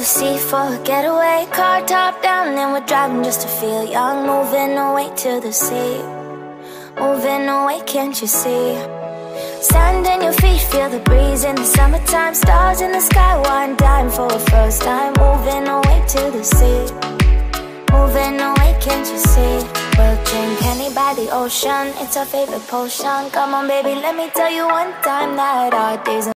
the sea for a getaway. Car top down and we're driving just to feel young. Moving away to the sea, moving away, can't you see? Sand in your feet, feel the breeze in the summertime. Stars in the sky, one dime for a first time. Moving away to the sea, moving away, can't you see? We'll drink honey by the ocean, it's our favorite potion. Come on baby, let me tell you one time that our days